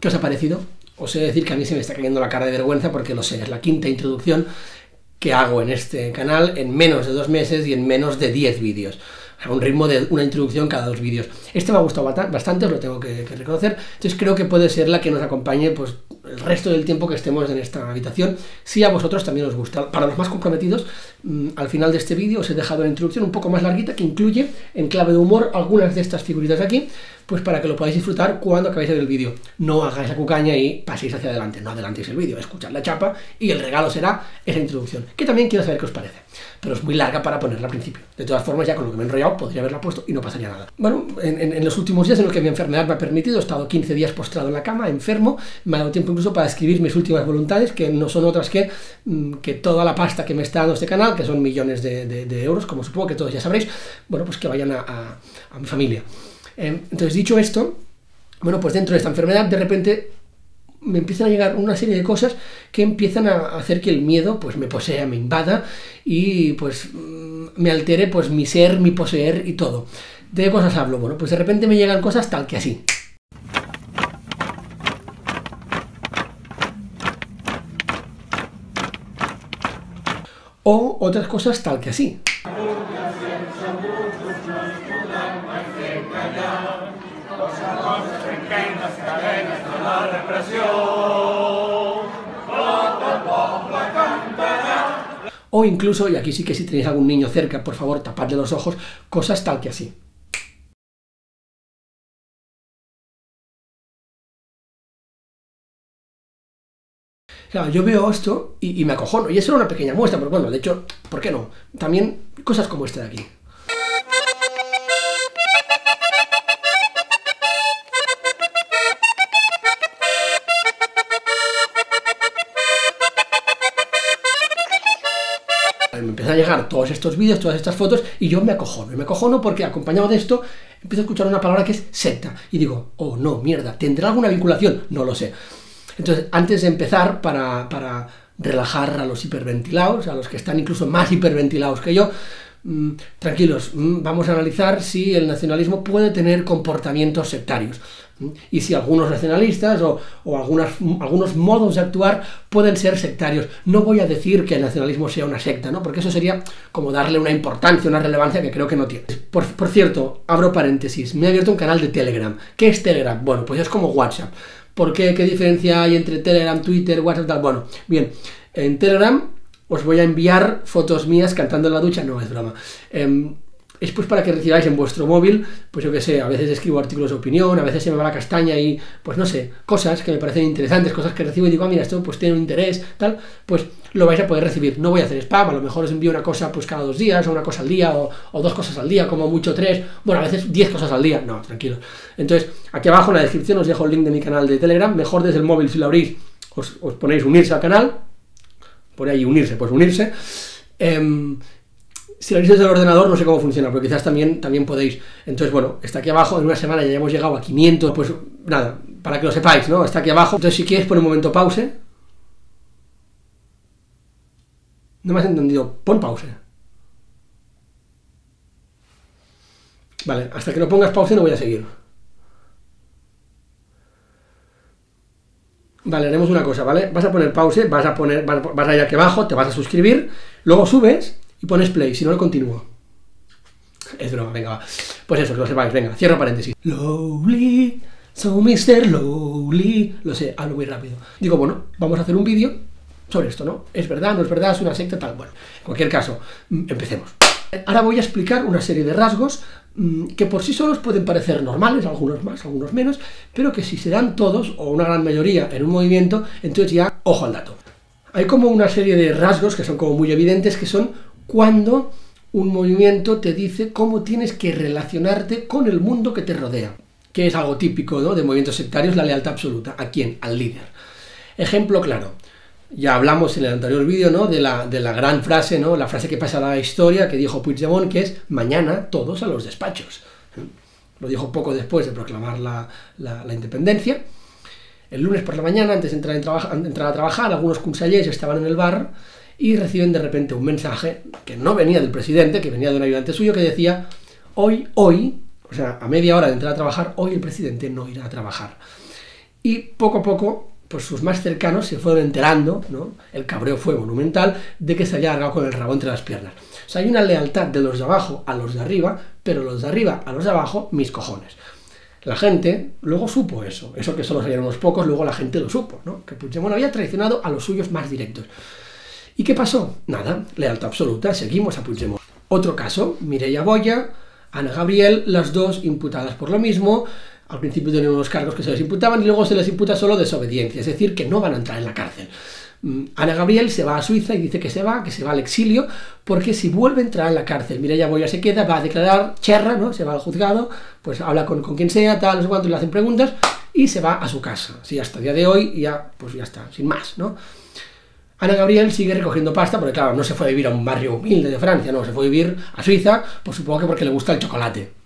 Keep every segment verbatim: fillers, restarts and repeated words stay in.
os ha parecido. Os he de decir que a mí se me está cayendo la cara de vergüenza porque lo sé, es la quinta introducción que hago en este canal en menos de dos meses y en menos de diez vídeos. A un ritmo de una introducción cada dos vídeos. Este me ha gustado bastante, os lo tengo que, que reconocer. Entonces creo que puede ser la que nos acompañe pues el resto del tiempo que estemos en esta habitación, si a vosotros también os gusta. Para los más comprometidos, mmm, al final de este vídeo os he dejado una introducción un poco más larguita que incluye, en clave de humor, algunas de estas figuritas de aquí, pues para que lo podáis disfrutar cuando acabéis de ver el vídeo. No hagáis la cucaña y paséis hacia adelante, no adelantéis el vídeo, escuchad la chapa y el regalo será esa introducción, que también quiero saber qué os parece. Pero es muy larga para ponerla al principio. De todas formas, ya con lo que me he enrollado, podría haberla puesto y no pasaría nada. Bueno, en, en, en los últimos días en los que mi enfermedad me ha permitido, he estado quince días postrado en la cama, enfermo, me ha dado tiempo incluso para escribir mis últimas voluntades, que no son otras que, que toda la pasta que me está dando este canal, que son millones de, de, de euros, como supongo que todos ya sabréis, bueno, pues que vayan a, a, a mi familia. Eh, entonces, dicho esto, bueno, pues dentro de esta enfermedad, de repente me empiezan a llegar una serie de cosas que empiezan a hacer que el miedo pues me posea, me invada y pues me altere pues mi ser, mi poseer y todo. ¿De qué cosas hablo? Bueno, pues de repente me llegan cosas tal que así. O otras cosas tal que así. O incluso, y aquí sí que si tenéis algún niño cerca, por favor, tapadle los ojos, cosas tal que así. Claro, yo veo esto y, y me acojono, y eso era una pequeña muestra, pero bueno, de hecho, ¿por qué no? También cosas como esta de aquí. Me empiezan a llegar todos estos vídeos, todas estas fotos, y yo me acojono. Y me acojono porque, acompañado de esto, empiezo a escuchar una palabra que es secta. Y digo, oh, no, mierda, ¿tendrá alguna vinculación? No lo sé. Entonces, antes de empezar, para, para relajar a los hiperventilados, a los que están incluso más hiperventilados que yo, mmm, tranquilos, mmm, vamos a analizar si el nacionalismo puede tener comportamientos sectarios. Y si algunos nacionalistas o, o algunas, algunos modos de actuar pueden ser sectarios. No voy a decir que el nacionalismo sea una secta, ¿no? Porque eso sería como darle una importancia, una relevancia que creo que no tiene. Por, por cierto, abro paréntesis, me he abierto un canal de Telegram. ¿Qué es Telegram? Bueno, pues es como WhatsApp. ¿Por qué? ¿Qué diferencia hay entre Telegram, Twitter, WhatsApp, tal? Bueno, bien, en Telegram os voy a enviar fotos mías cantando en la ducha, no, es broma. Eh, Es pues para que recibáis en vuestro móvil, pues yo que sé, a veces escribo artículos de opinión, a veces se me va la castaña y, pues no sé, cosas que me parecen interesantes, cosas que recibo y digo, ah, mira, esto pues tiene un interés, tal, pues lo vais a poder recibir. No voy a hacer spam, a lo mejor os envío una cosa pues cada dos días, o una cosa al día, o, o dos cosas al día, como mucho tres, bueno, a veces diez cosas al día, no, tranquilos. Entonces, aquí abajo en la descripción os dejo el link de mi canal de Telegram, mejor desde el móvil si lo abrís, os, os ponéis unirse al canal, por ahí unirse, pues unirse, eh, si lo haréis desde el ordenador no sé cómo funciona, pero quizás también, también podéis. Entonces, bueno, está aquí abajo, en una semana ya hemos llegado a quinientos, pues nada, para que lo sepáis, ¿no? Está aquí abajo. Entonces, si quieres, pon un momento pause. No me has entendido, pon pause. Vale, hasta que no pongas pause no voy a seguir. Vale, haremos una cosa, ¿vale? Vas a poner pause, vas a poner, vas, vas a ir aquí abajo, te vas a suscribir, luego subes y pones play, si no, lo continúo. Es broma, venga, va. Pues eso, que lo sepáis, venga, cierro paréntesis. Lowly, so mister Lowly. Lo sé, hablo muy rápido. Digo, bueno, vamos a hacer un vídeo sobre esto, ¿no? ¿Es verdad, no es verdad, es una secta, tal? Bueno, en cualquier caso, empecemos. Ahora voy a explicar una serie de rasgos mmm, que por sí solos pueden parecer normales, algunos más, algunos menos, pero que si se dan todos, o una gran mayoría, en un movimiento, entonces ya, ojo al dato. Hay como una serie de rasgos que son como muy evidentes, que son cuando un movimiento te dice cómo tienes que relacionarte con el mundo que te rodea, que es algo típico, ¿no?, de movimientos sectarios, la lealtad absoluta. ¿A quién? Al líder. Ejemplo claro. Ya hablamos en el anterior vídeo, ¿no?, de la, de la gran frase, ¿no?, la frase que pasa a la historia, que dijo Puigdemont, que es mañana todos a los despachos. Lo dijo poco después de proclamar la, la, la independencia. El lunes por la mañana, antes de entrar, en entrar a trabajar, algunos consellers estaban en el bar y reciben de repente un mensaje que no venía del presidente, que venía de un ayudante suyo, que decía, hoy, hoy, o sea, a media hora de entrar a trabajar, hoy el presidente no irá a trabajar. y poco a poco pues sus más cercanos se fueron enterando, ¿no? El cabreo fue monumental de que se había largado con el rabo entre las piernas. O sea, hay una lealtad de los de abajo a los de arriba, pero los de arriba a los de abajo, mis cojones. La gente luego supo eso, eso que solo salieron unos pocos, luego la gente lo supo, ¿no? Que Puigdemont había traicionado a los suyos más directos. ¿Y qué pasó? Nada, lealtad absoluta, seguimos a Puigdemont. Otro caso, Mireia Boya, Ana Gabriel, las dos imputadas por lo mismo. Al principio tenían unos cargos que se les imputaban y luego se les imputa solo desobediencia, es decir, que no van a entrar en la cárcel. Ana Gabriel se va a Suiza y dice que se va, que se va al exilio, porque si vuelve a entrar en la cárcel, Mireia Boya se queda, va a declarar cherra, ¿no? Se va al juzgado, pues habla con, con quien sea, tal, no sé cuánto, le hacen preguntas y se va a su casa. Sí, hasta el día de hoy ya, pues ya está, sin más, ¿no? Ana Gabriel sigue recogiendo pasta, porque claro, no se fue a vivir a un barrio humilde de Francia, no, se fue a vivir a Suiza, pues supongo que porque le gusta el chocolate.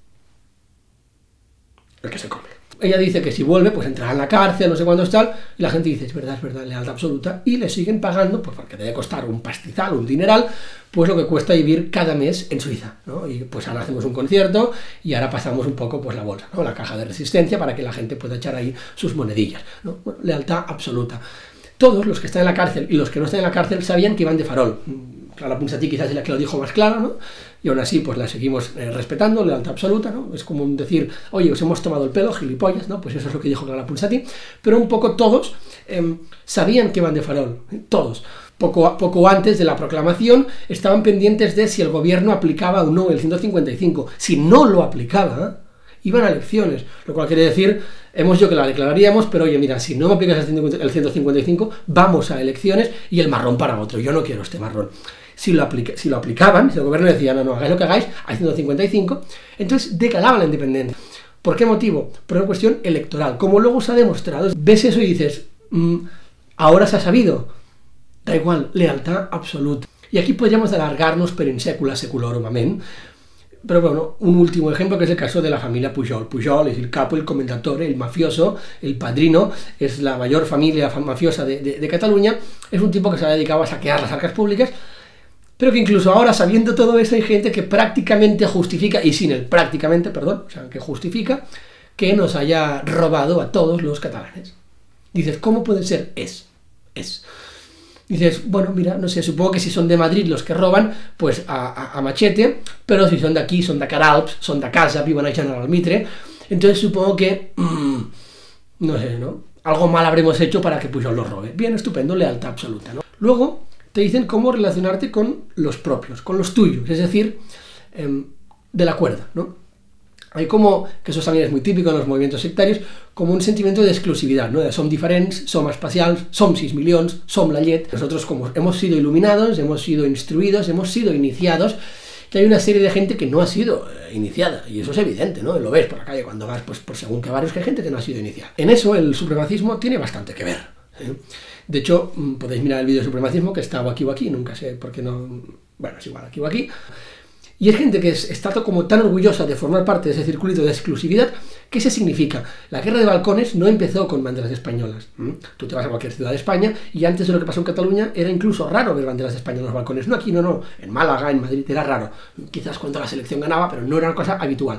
El que se come. Ella dice que si vuelve, pues entrará en la cárcel, no sé cuándo está, y la gente dice, es verdad, es verdad, lealtad absoluta, y le siguen pagando, pues porque debe costar un pastizal, un dineral, pues lo que cuesta vivir cada mes en Suiza, ¿no? Y pues ahora hacemos un concierto, y ahora pasamos un poco, pues la bolsa, ¿no? La caja de resistencia, para que la gente pueda echar ahí sus monedillas, ¿no? Bueno, lealtad absoluta. Todos los que están en la cárcel y los que no están en la cárcel sabían que iban de farol. Clara Ponsatí quizás es la que lo dijo más claro, ¿no? Y aún así, pues la seguimos eh, respetando, lealtad absoluta, ¿no? Es como decir, oye, os hemos tomado el pelo, gilipollas, ¿no? Pues eso es lo que dijo Clara Ponsatí. Pero un poco todos eh, sabían que iban de farol, ¿eh? Todos. Poco, poco antes de la proclamación estaban pendientes de si el gobierno aplicaba o no el ciento cincuenta y cinco. Si no lo aplicaba, ¿eh? Iban a elecciones, lo cual quiere decir, hemos dicho que la declararíamos, pero oye, mira, si no me aplicas el ciento cincuenta y cinco, vamos a elecciones y el marrón para otro. Yo no quiero este marrón. Si lo, aplica, si lo aplicaban, si el gobierno decía, no, no, hagáis lo que hagáis, hay ciento cincuenta y cinco, entonces declaraban la independencia. ¿Por qué motivo? Por una cuestión electoral. Como luego se ha demostrado, ves eso y dices, mmm, ahora se ha sabido, da igual, lealtad absoluta. Y aquí podríamos alargarnos per in secula seculorum, amén. Pero bueno, un último ejemplo que es el caso de la familia Pujol. Pujol es el capo, el comendatore, el mafioso, el padrino, es la mayor familia mafiosa de, de, de Cataluña, es un tipo que se ha dedicado a saquear las arcas públicas, pero que incluso ahora, sabiendo todo eso, hay gente que prácticamente justifica, y sin el prácticamente, perdón, o sea, que justifica que nos haya robado a todos los catalanes. Dices, ¿cómo puede ser? Es, es. Dices, bueno, mira, no sé, supongo que si son de Madrid los que roban, pues a, a, a machete, pero si son de aquí, son de Caralps, son de casa, viven a General Mitre, entonces supongo que, mmm, no sé, ¿no? Algo mal habremos hecho para que Pujol los robe. Bien, estupendo, lealtad absoluta, ¿no? Luego te dicen cómo relacionarte con los propios, con los tuyos, es decir, eh, de la cuerda, ¿no? Hay como, que eso también es muy típico en los movimientos sectarios, como un sentimiento de exclusividad, ¿no? De som diferents, som especials, som sis milions, som la llet. Nosotros como hemos sido iluminados, hemos sido instruidos, hemos sido iniciados, que hay una serie de gente que no ha sido eh, iniciada, y eso es evidente, ¿no? Lo ves por la calle cuando vas, pues por según qué barrios, que hay gente que no ha sido iniciada. En eso el supremacismo tiene bastante que ver, ¿eh? De hecho, podéis mirar el vídeo de supremacismo que está o aquí o aquí, nunca sé por qué no... Bueno, es igual, aquí o aquí. Y es gente que es, está como tan orgullosa de formar parte de ese circulito de exclusividad. ¿Qué se significa? La guerra de balcones no empezó con banderas españolas. ¿Mm? Tú te vas a cualquier ciudad de España y antes de lo que pasó en Cataluña era incluso raro ver banderas de España en los balcones. No aquí, no, no. En Málaga, en Madrid era raro. Quizás cuando la selección ganaba, pero no era una cosa habitual.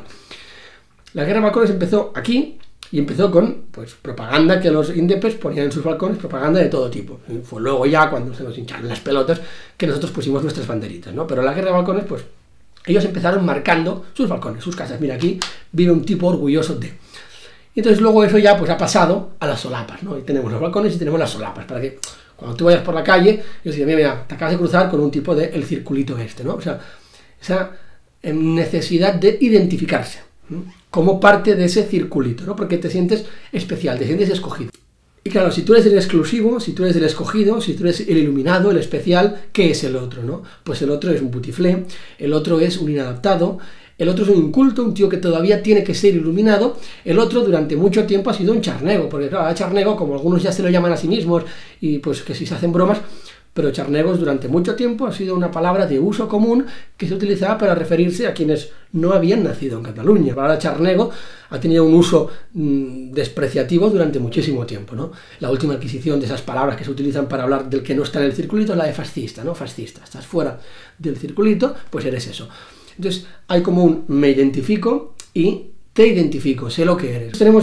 La guerra de balcones empezó aquí y empezó con pues propaganda que los indepes ponían en sus balcones, propaganda de todo tipo. Y fue luego ya cuando se nos hincharon las pelotas que nosotros pusimos nuestras banderitas, ¿no? Pero la guerra de balcones, pues ellos empezaron marcando sus balcones, sus casas. Mira, aquí vive un tipo orgulloso de... Y entonces luego eso ya pues ha pasado a las solapas, ¿no? Y tenemos los balcones y tenemos las solapas, para que cuando tú vayas por la calle, yo digo, mira, mira, te acabas de cruzar con un tipo de el circulito este, ¿no? O sea, esa necesidad de identificarse, ¿no? Como parte de ese circulito, ¿no? Porque te sientes especial, te sientes escogido. Y claro, si tú eres el exclusivo, si tú eres el escogido, si tú eres el iluminado, el especial, ¿qué es el otro, no? Pues el otro es un putiflé, el otro es un inadaptado, el otro es un inculto, un tío que todavía tiene que ser iluminado, el otro durante mucho tiempo ha sido un charnego, porque claro, a charnego, como algunos ya se lo llaman a sí mismos, y pues que si se hacen bromas, pero charnegos durante mucho tiempo ha sido una palabra de uso común que se utilizaba para referirse a quienes no habían nacido en Cataluña. La palabra charnego ha tenido un uso mmm, despreciativo durante muchísimo tiempo, ¿no? La última adquisición de esas palabras que se utilizan para hablar del que no está en el circulito es la de fascista, ¿no? Fascista, estás fuera del circulito, pues eres eso. Entonces hay como un me identifico y te identifico, sé lo que eres. Tenemos ya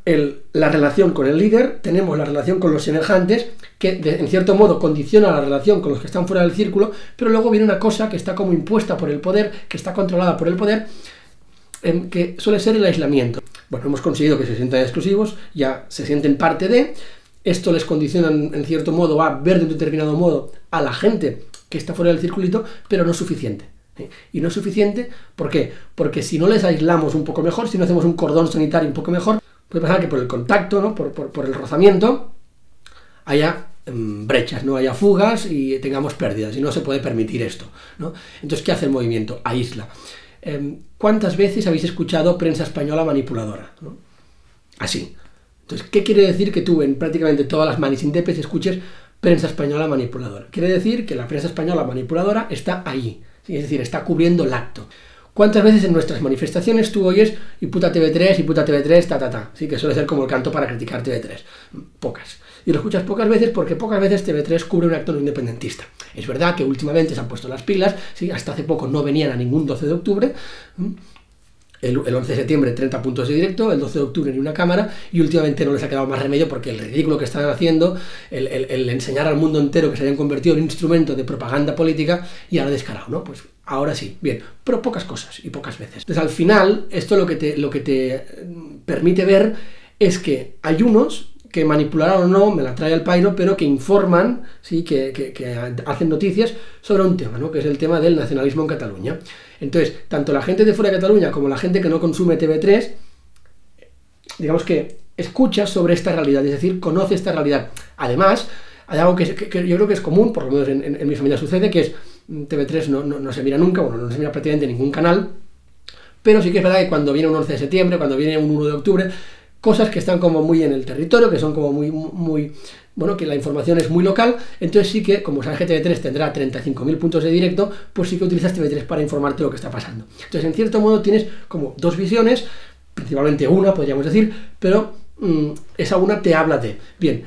el, la relación con el líder, tenemos la relación con los semejantes, que de, en cierto modo condiciona la relación con los que están fuera del círculo, pero luego viene una cosa que está como impuesta por el poder, que está controlada por el poder, eh, que suele ser el aislamiento. Bueno, hemos conseguido que se sientan exclusivos, ya se sienten parte de, esto les condiciona en cierto modo a ver de un determinado modo a la gente que está fuera del circulito, pero no es suficiente. Y no es suficiente, ¿por qué? Porque si no les aislamos un poco mejor, si no hacemos un cordón sanitario un poco mejor, puede pasar que por el contacto, ¿no? por, por, por el rozamiento, haya mmm, brechas, no haya fugas y tengamos pérdidas, y no se puede permitir esto, ¿no? Entonces, ¿qué hace el movimiento? Aísla. Eh, ¿Cuántas veces habéis escuchado prensa española manipuladora? ¿No? Así. Entonces, ¿qué quiere decir que tú en prácticamente todas las manis indepes escuches prensa española manipuladora? Quiere decir que la prensa española manipuladora está ahí. ¿Sí? Es decir, está cubriendo el acto. ¿Cuántas veces en nuestras manifestaciones tú oyes y puta T V tres, y puta T V tres, ta, ta, ta? Sí, que suele ser como el canto para criticar T V tres. Pocas. Y lo escuchas pocas veces porque pocas veces T V tres cubre un acto no independentista. Es verdad que últimamente se han puesto las pilas, ¿sí? Hasta hace poco no venían a ningún doce de octubre. El, el once de septiembre treinta puntos de directo, el doce de octubre ni una cámara, y últimamente no les ha quedado más remedio porque el ridículo que están haciendo, el, el, el enseñar al mundo entero que se hayan convertido en un instrumento de propaganda política, y ahora descarado, ¿no? Pues ahora sí, bien, pero pocas cosas y pocas veces. Entonces al final, esto lo que te, lo que te permite ver es que hay unos que manipularon o no, me la trae al pairo, pero que informan, ¿sí? que, que, que hacen noticias sobre un tema, ¿no? Que es el tema del nacionalismo en Cataluña. Entonces, tanto la gente de fuera de Cataluña como la gente que no consume T V tres, digamos que escucha sobre esta realidad, es decir, conoce esta realidad. Además, hay algo que, que, que yo creo que es común, por lo menos en, en, en mi familia sucede, que es T V tres no, no, no se mira nunca, bueno, no se mira prácticamente ningún canal, pero sí que es verdad que cuando viene un once de septiembre, cuando viene un uno de octubre, cosas que están como muy en el territorio, que son como muy, muy, bueno, que la información es muy local, entonces sí que, como sabes que T V tres tendrá treinta y cinco mil puntos de directo, pues sí que utilizas T V tres para informarte lo que está pasando. Entonces, en cierto modo, tienes como dos visiones, principalmente una, podríamos decir, pero mmm, esa una te habla de, bien,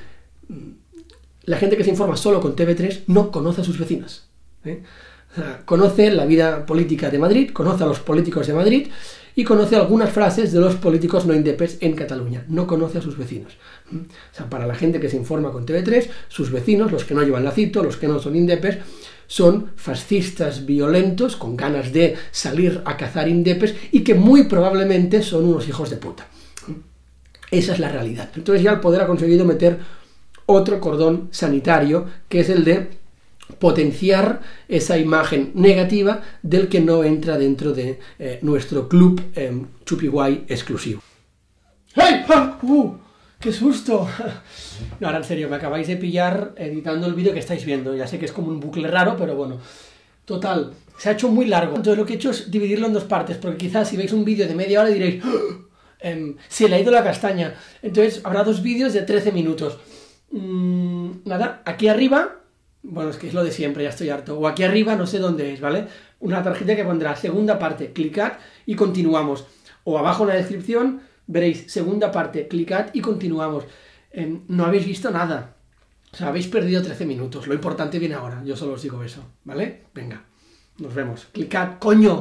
la gente que se informa solo con T V tres no conoce a sus vecinos, ¿eh? O sea, conoce la vida política de Madrid, conoce a los políticos de Madrid, y conoce algunas frases de los políticos no indepes en Cataluña. No conoce a sus vecinos. O sea, para la gente que se informa con T V tres, sus vecinos, los que no llevan lacito, los que no son indepes, son fascistas violentos, con ganas de salir a cazar indepes, y que muy probablemente son unos hijos de puta. Esa es la realidad. Entonces ya el poder ha conseguido meter otro cordón sanitario, que es el de potenciar esa imagen negativa del que no entra dentro de eh, nuestro club eh, Chupiguay exclusivo. ¡Hey! ¡Ah! ¡Uh! ¡Qué susto! No, ahora en serio, me acabáis de pillar editando el vídeo que estáis viendo. Ya sé que es como un bucle raro, pero bueno. Total, se ha hecho muy largo. Entonces lo que he hecho es dividirlo en dos partes, porque quizás si veis un vídeo de media hora diréis ¡oh! eh, se le ha ido la castaña. Entonces habrá dos vídeos de trece minutos. Mm, nada, aquí arriba... Bueno, es que es lo de siempre, ya estoy harto. O aquí arriba, no sé dónde es, ¿vale? Una tarjeta que pondrá segunda parte, clicad y continuamos. O abajo en la descripción veréis segunda parte, clicad y continuamos. Eh, no habéis visto nada. O sea, habéis perdido trece minutos. Lo importante viene ahora. Yo solo os digo eso, ¿vale? Venga, nos vemos. Clicad, coño.